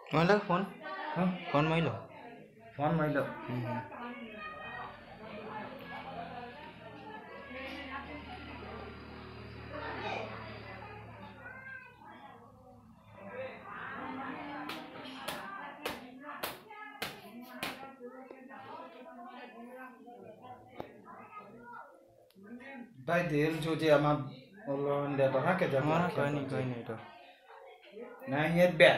मतलब phone phone Milo भाई देर जो जे आमा ओलो दे तो हा के जा हमारा कोई नहीं तो नहीं ये बे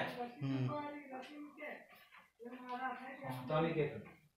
ताली के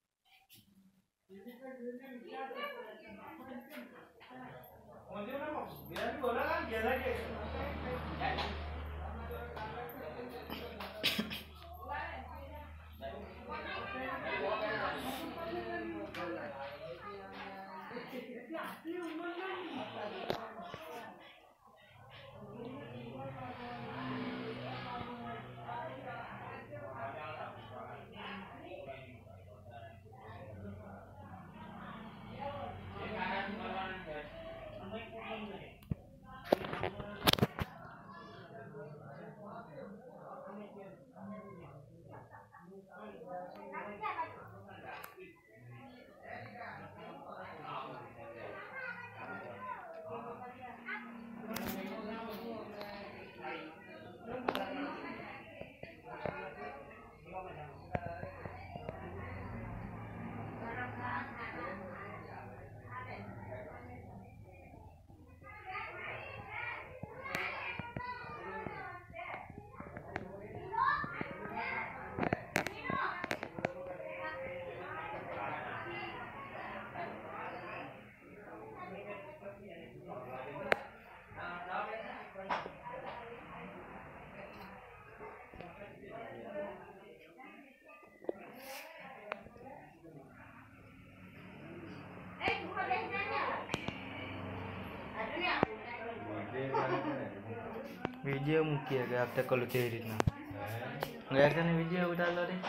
वीडियो મૂકી કે આપતે કલો કેવી રીતના ગયા તને વિડિયો ઉતારલો રે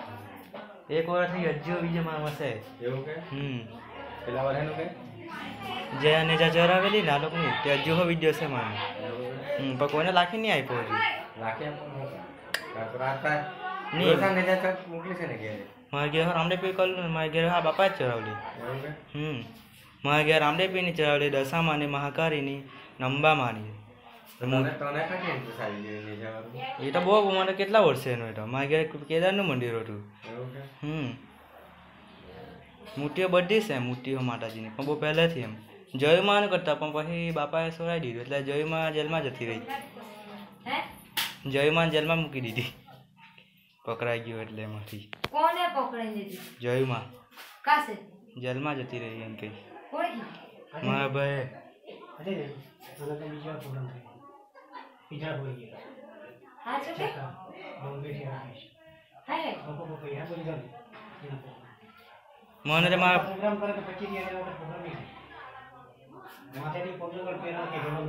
એક વર્ષથી હજુ વિડિયો માં મસે એવું કે પેલા વાર હેનું કે જે અને જા જરાવેલી ના લોકો ની તે હજુ હો વિડિયો છે મારે પણ કોઈને લાખી નહીં આપ્યો હજી લાખી આપો રાતા ની ને જા મોકલી છે ને કે મારે ઘેર રામદેવ પી કલ મારે ઘેર હા બાપા જ ચરાવલી એવું કે મારે ઘેર રામદેવ પી ની ચરાવલી દશામાં ને મહાકારી ની નંબામાં ની એ તો બહુ મને કેટલા વર્ષ એનું એ તો મારે ઘેર કેદારનું મંદિર હતું મૂર્તિઓ બધી છે મૂર્તિઓ માતાજીની પણ બહુ પહેલાંથી એમ જયમાં કરતા પણ પછી બાપાએ સોરાઈ દીધું એટલે જયમાં જેલમાં જતી રહી જયમાં જેલમાં મૂકી દીધી પકડાઈ ગયો એટલે એમાંથી કોને પકડાઈ દીધી જયમાં કાસે જેલમાં જતી રહી એમ કઈ કોણ મારા ભાઈ पिज्जा हो गया हां जो के बॉम्बे से आए है आपको को यहाँ पर जाओ મને રે મારા प्रोग्राम करे तो 25 दिया वाला प्रोग्राम नहीं माथे दी प्रोग्राम पेरा के बोलो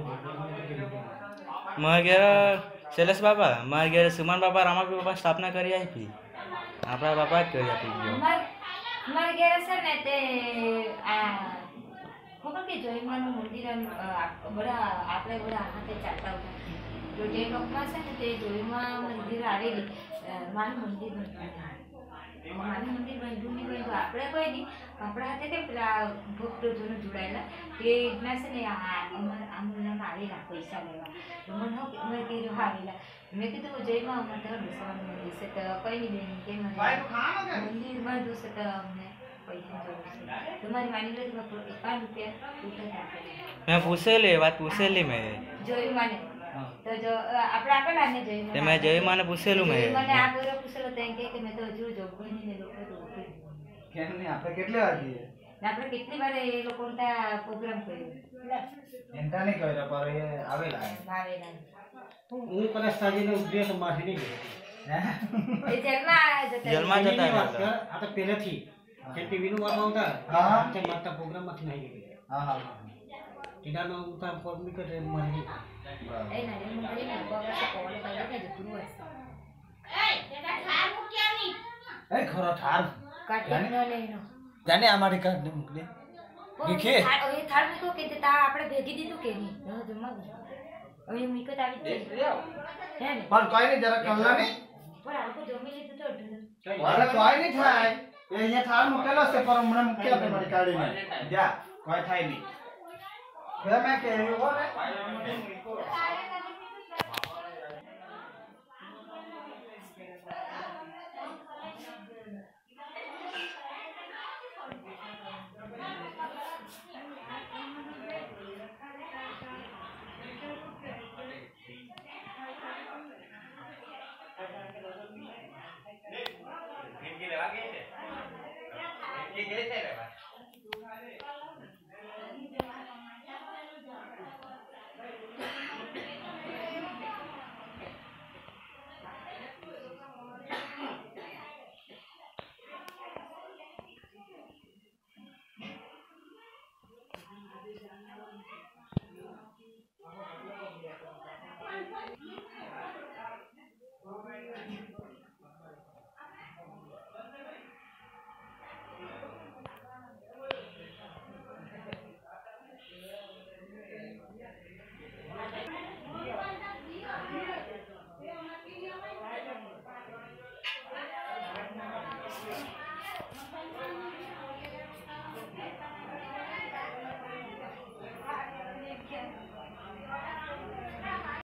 મારા ઘેર શૈલેષ બાપા મારા ઘેર સુમન બાપા રામાપી બાપા સ્થાપના કરી આપી આપણા બાપા જ કરી આપી ગયો માર ઘેર છે ને તે આ ખબર કે જયમાનું મંદિર બડા આપણે બડા હાથે ચાલતા હતા જો જે લોકમાં છે ને તે જયમાં મંદિર આવેલી માનું મંદિર માનું મંદિર બન્યું નહીં બન્યું આપણે કોઈ નહીં આપણા હાથે કે પેલા ભક્તોને જોડાયેલા તે રીતના છે ને આમનામાં આવેલા પૈસા લેવા મને મેં કીધું હા આવેલા મેં કીધું જયમાં અમારે તો બેસવાનું મંદિર છે તો કઈ નહીં બેન કે મને મંદિર બાંધવું છે તો અમને પૈસા જરૂર છે તમારી માની લે તો 1 રૂપિયા ઉઠે આપે મેં પૂછેલી વાત પૂછેલી મેં જોયું મને તો જો આપણે આપેલા ને જોયું તે મેં જય માને પૂછેલું મેં મને આ બોલો પૂછેલો તો એમ કે મેં તો હજુ જોગણી ને લોકો તો કેમ નહીં આપણે કેટલી વાર કીએ આપણે કેટલી વાર એ લોકો ત્યાં પ્રોગ્રામ કર્યો એન્ટા નહીં કર્યો પર એ આવેલા આવેલા હું કદાચ સાજીને ઉદ્દેશ માથી નહીં ગયો એ જેલમાં જતા આ તો પહેલેથી જે ટીવીનું વાત આવતા હા તે માતા પ્રોગ્રામમાંથી નહીં ગયો હા ટીડાનો ઉતા ફોર્મી કરે મારી એ ના એ મને ને બગા તો કોલે બગા કે ગુરુ હશે એ ખરો થાર કાટનો લેનો જાને અમારી કાઢ મૂકલે દેખે એ થાળ મૂકો કે તે તા આપણે ભેગી દીધું કે નહીં જમા હવે મીકત આવી જ હે ને પણ કોઈ નહીં જરા કલ્લા નહીં પણ આ લોકો જમી લીધું તો અઢળક. અરે કોઈ નહીં થાય એ અહીંયા થાળ મૂકેલો છે પણ હમણાં મૂકી આપે મારી કાઢીને જા કોઈ થાય નહીં હવે મેં કહ્યું હો ને Ini lagi sih. Ini gini sih, Pak.